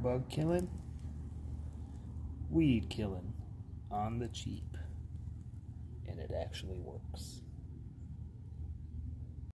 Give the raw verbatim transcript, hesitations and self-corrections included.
bug killing, weed killing on the cheap, and it actually works.